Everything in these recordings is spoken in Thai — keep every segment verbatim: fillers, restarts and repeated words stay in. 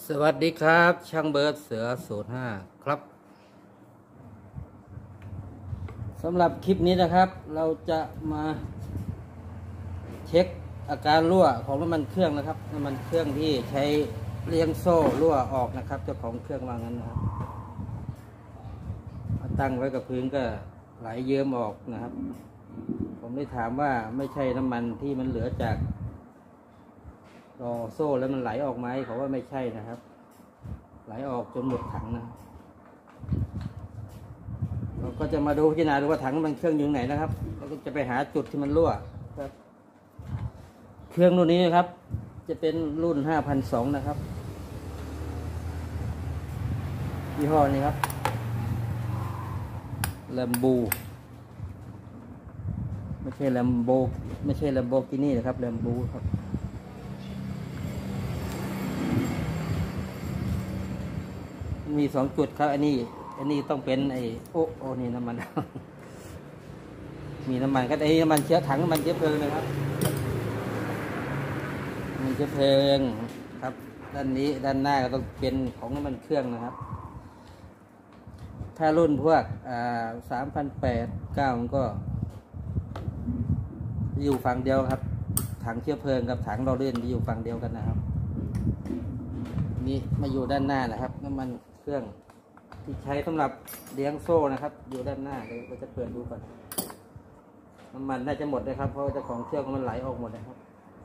สวัสดีครับช่างเบิร์ดเสือศูนย์ห้าครับสำหรับคลิปนี้นะครับเราจะมาเช็คอาการรั่วของน้ำมันเครื่องนะครับน้ำมันเครื่องที่ใช้เลี้ยงโซ่รั่วออกนะครับเจ้าของเครื่องว่างั้นนะครับตั้งไว้กับพื้นก็ไหลเยิ้มออกนะครับผมได้ถามว่าไม่ใช่น้ำมันที่มันเหลือจากรอโซ่แล้วมันไหลออกไหมเขาว่าไม่ใช่นะครับไหลออกจนหมดถังนะเราก็จะมาดูพิจารณาดูว่าถังน้ำมันเครื่องอยู่ไหนนะครับเราก็จะไปหาจุดที่มันรั่วครับเครื่องรุ่นนี้นะครับจะเป็นรุ่น ห้าพันสองร้อย นะครับยี่ห้อนี้ครับแลมโบไม่ใช่แลมโบไม่ใช่แลมโบกินี่นะครับแลมโบครับมีสองจุดครับอันนี้อันนี้ต้องเป็นไอโอ้โอ้นี่น้ำมัน มีน้ำมันก็ไอ้น้ำมันเชื้อถังน้ำมันเชื้อเพลิงนะครับมันเชื้อเพลิงครับด้านนี้ด้านหน้าก็ต้องเป็นของน้ำมันเครื่องนะครับถ้ารุ่นพวกอ่าสามพันแปดเก้ามันก็อยู่ฝั่งเดียวครับถังเชื้อเพลิงกับถังเราเลื่อนจะอยู่ฝั่งเดียวกันนะครับนี่มาอยู่ด้านหน้านะครับน้ำมันเครื่องที่ใช้สำหรับเลี้ยงโซ่นะครับอยู่ด้านหน้าเดี๋ยวเราจะเปิดดูก่อนน้ำมันน่าจะหมดเลยครับเพราะเจ้าของเครื่องมันไหลออกหมดเลยครับ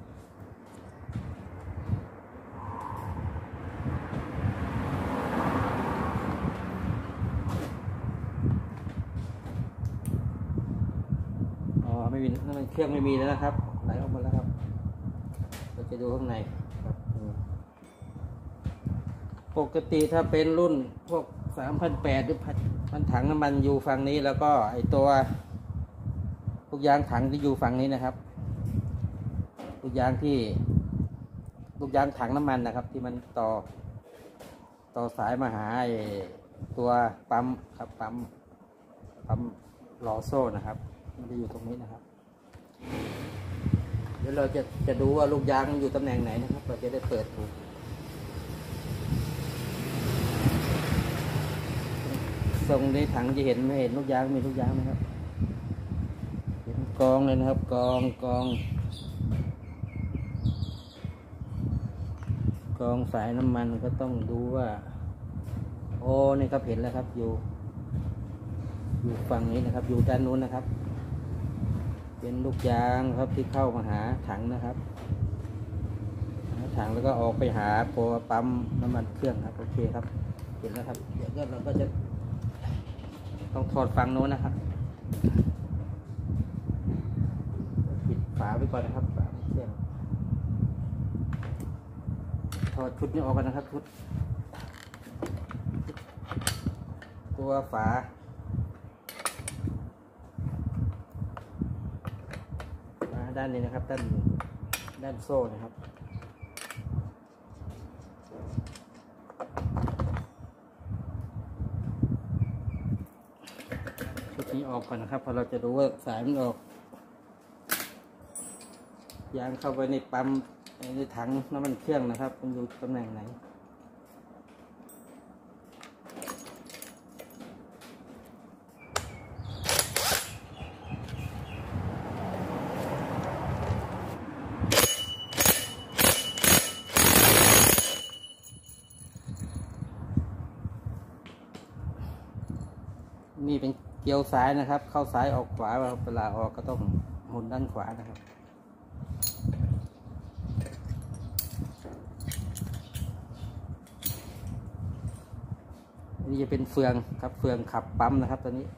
อ๋อไม่มีน้ำมันเครื่องไม่มีแล้วนะครับไหลออกหมดแล้วครับเราจะดูข้างในครับปกติถ้าเป็นรุ่นพวกสามพันแปดหรือพันถังน้ำมันอยู่ฝั่งนี้แล้วก็ไอตัวลูกยางถังที่อยู่ฝั่งนี้นะครับลูกยางที่ลูกยางถังน้ำมันนะครับที่มันต่อต่อสายมาหาไอตัวปั๊มครับปั๊มปั๊มล้อโซ่นะครับมันจะอยู่ตรงนี้นะครับเดี๋ยวเราจะจะดูว่าลูกยางอยู่ตำแหน่งไหนนะครับเราจะได้เปิดดูทรงในถังจะเห็นไม่เห็นลูกยางมีลูกยางไหมครับเห็นกองเลยนะครับกองกองกองสายน้ำมันก็ต้องดูว่าโอ้นี่ครับเห็นแล้วครับอยู่อยู่ฝั่งนี้นะครับอยู่ด้านนู้นนะครับเป็นลูกยางครับที่เข้ามาหาถังนะครับถังแล้วก็ออกไปหาตัวปั๊มน้ำมันเครื่องครับโอเคครับเห็นแล้วครับเดี๋ยวเราก็จะต้องถอดฝั่งโน้นนะครับปิดฝาไว้ก่อนนะครับฝาเครื่องถอดชุดนี้ออกกันนะครับชุดตัวฝาฝาด้านนี้นะครับด้านด้านโซ่นะครับชุดนี้ออกก่อนนะครับพอเราจะดูว่าสายมันออกยางเข้าไปในปั๊มในถังน้ำมันเครื่องนะครับมันอยู่ตำแหน่งไหนนี่เป็นเกลียวซ้ายนะครับเข้าซ้ายออกขวาเวลาออกก็ต้องหมุนด้านขวานะครับนี่จะเป็นเฟืองครับเฟืองขับปั๊มนะครับตัวนี้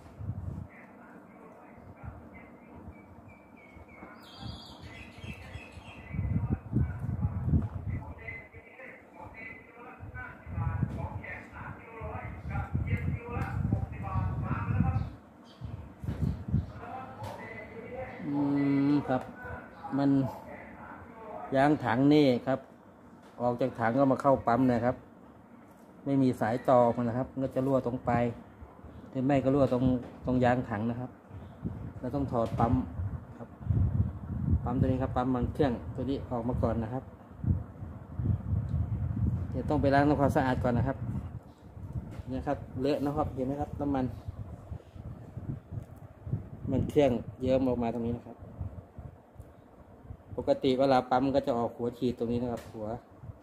อืมครับมันยางถังนี่ครับออกจากถังก็มาเข้าปั๊มนะครับไม่มีสายต่อมันนะครับก็จะรั่วตรงปลายหรือไม่ก็รั่วตรงตรงยางถังนะครับเราต้องถอดปั๊มครับปั๊มตัวนี้ครับปั๊มมันเครื่องตัวนี้ออกมาก่อนนะครับ จะต้องไปล้างทำความสะอาดก่อนนะครับนะครับเลอะนะครับเห็นไหมครับน้ำมันมันเครื่องเยิ้มออกมาตรงนี้นะครับปกติเวลาปั๊มก็จะออกหัวฉีดตรงนี้นะครับหัว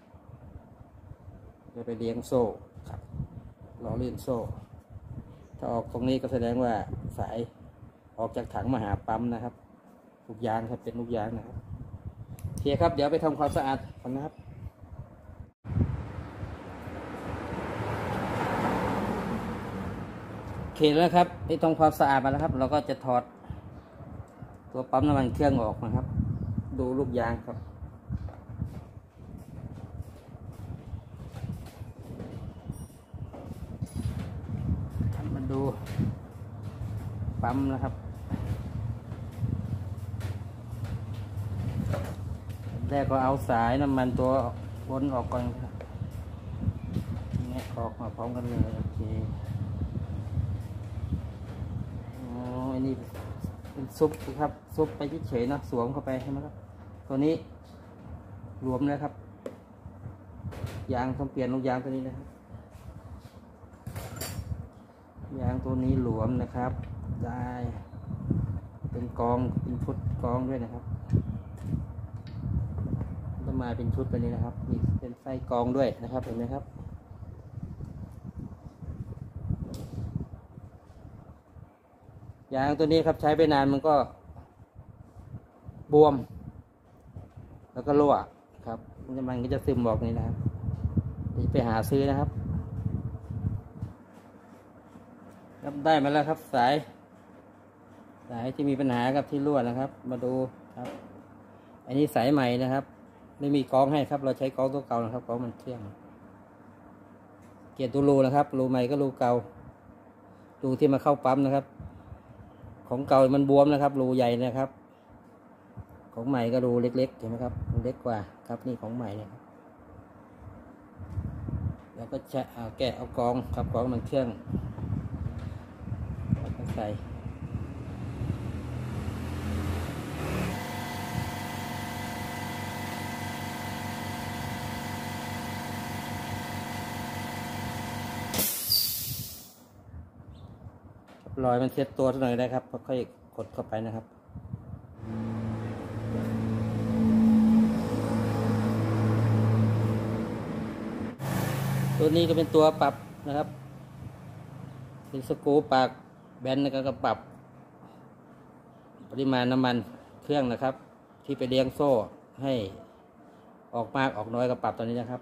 จะไปเลี้ยงโซ่ครับล้อลื่นโซ่ถ้าออกตรงนี้ก็แสดงว่าสายออกจากถังมาหาปั๊มนะครับลูกยางครับเป็นลูกยางนะครับโอเคครับเดี๋ยวไปทำความสะอาดก่อนนะครับโอเคแล้วครับที่ทำความสะอาดมาแล้วครับเราก็จะถอดตัวปั๊มน้ำมันเครื่องออกนะครับดูลูกยางครับมาดูปั๊มนะครับแรกก็เอาสายน้ำมันตัวบนออกก่อนครับแงะออกมาพร้อมกันเลยโอเคอ๋ออันนี้เป็นซุปครับซุปไปเฉยๆนะสวมเข้าไปใช่ไหมครับตัวนี้รวมแล้วครับยางต้องเปลี่ยนลูกยางตัวนี้นะครับยางตัวนี้หลวมนะครับได้เป็นกองเป็นชุดกองด้วยนะครับจะมาเป็นชุดแบบนี้นะครับมีเป็นไส้กองด้วยนะครับเห็นไหมครับยางตัวนี้ครับใช้ไปนานมันก็บวมแล้วก็รั่วครับมันก็จะซึมบอกนี่นะครับนี่ไปหาซื้อนะครับรับได้มาแล้วครับสายสายที่มีปัญหากับที่รั่วนะครับมาดูครับอันนี้สายใหม่นะครับไม่มีกองให้ครับเราใช้กองตัวเก่านะครับกองมันเครื่องเกียร์ตัวรูนะครับรูใหม่ก็รูเก่ารูที่มาเข้าปั๊มนะครับของเก่ามันบวมนะครับรูใหญ่นะครับของใหม่ก็รูเล็กๆเห็นไหมครับเล็กกว่าครับนี่ของใหม่นะครับแล้วก็จะเอาแกะเอากองครับกองมันเครื่องใส่รอยมันเช็ดตัวสักหน่อยได้ครับค่อยกดเข้าไปนะครับตัวนี้ก็เป็นตัวปรับนะครับเป็นสกรูปากแบนแล้วก็ปรับปริมาณน้ำมันเครื่องนะครับที่ไปเลี้ยงโซ่ให้ออกมากออกน้อยก็ปรับตัวนี้นะครับ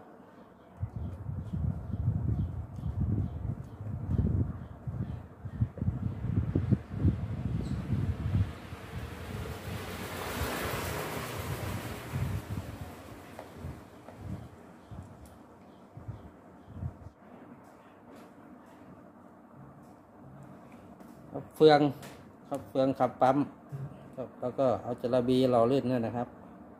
เฟืองครับเฟืองขับปั๊มแล้วก็เอาจระบีหล่อลื่นเนี่ยนะครับ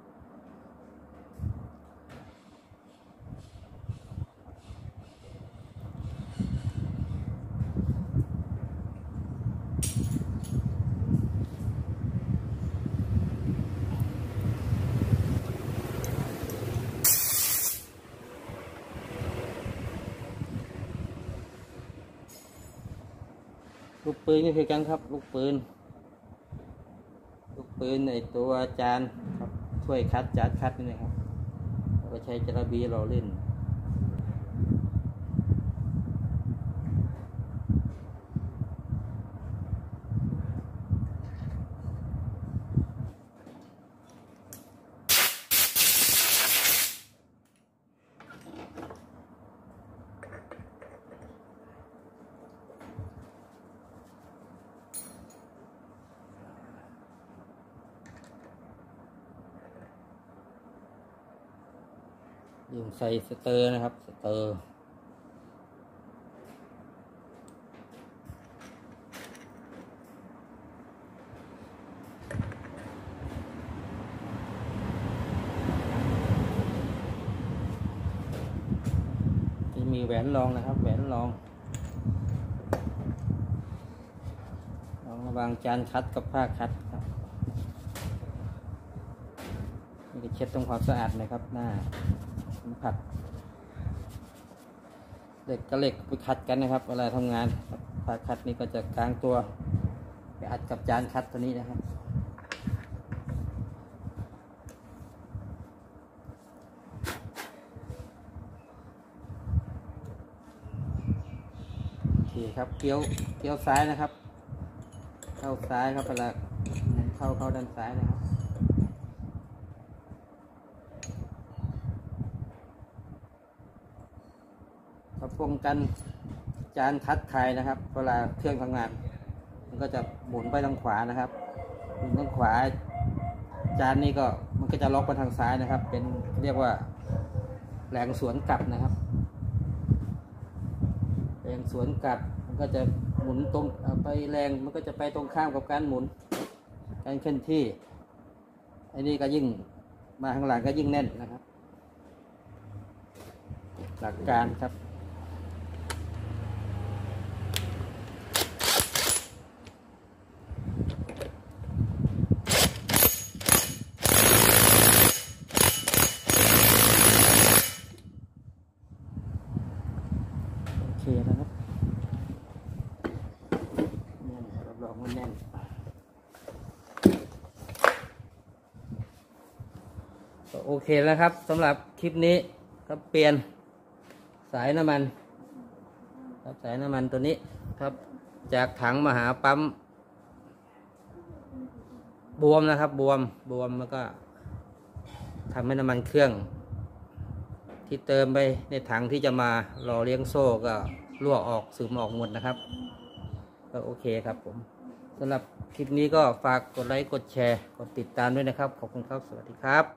ลูกปืนก็คือกันครับลูกปืนลูกปืนในตัวจานครับถ้วยคัดจานคัดนี่นะครับเราใช้จระบีหล่อลื่นยิ่งใส่สเตอร์นะครับสเตอร์จะมีแหวนรองนะครับแหวนรองรองระหว่างจานคัดกับผ้าคัดครับนี่ก็เช็ดทำความสะอาดนะครับหน้าสัมผัสเหล็กกับเหล็กไปขัดกันนะครับเวลาทำงานฝาขัดนี้ก็จะกลางตัวไปอัดกับจานคัดตัวนี้นะครับโอเคครับเกี้ยวเกี้ยวซ้ายนะครับเข้าซ้ายครับเวลาเข้าเข้าด้านซ้ายนะครับก็ป้องกันจานคัดไทยนะครับเวลาเครื่องทำงานมันก็จะหมุนไปทางขวานะครับหมุนทางขวาจานนี้ก็มันก็จะล็อกไปทางซ้ายนะครับเป็นเรียกว่าแรงสวนกลับนะครับแรงสวนกลับมันก็จะหมุนตรงไปแรงมันก็จะไปตรงข้ามกับการหมุนการเคลื่อนที่ไอ้นี่ก็ยิ่งมาข้างหลังก็ยิ่งแน่นนะครับหลักการครับโอเคนะครับแน่นรับรองว่าแน่นโอเคแล้วครับสำหรับคลิปนี้ก็เปลี่ยนสายน้ำมันครับสายน้ำมันตัวนี้ครับจากถังมาหาปั๊มบวมนะครับบวมบวมแล้วก็ทำให้น้ำมันเครื่องที่เติมไปในถังที่จะมารอเลี้ยงโซ่ก็รั่วออกซึมออกหมดนะครับก็โอเคครับผมสำหรับคลิปนี้ก็ฝากกดไลค์กดแชร์กดติดตามด้วยนะครับขอบคุณครับสวัสดีครับ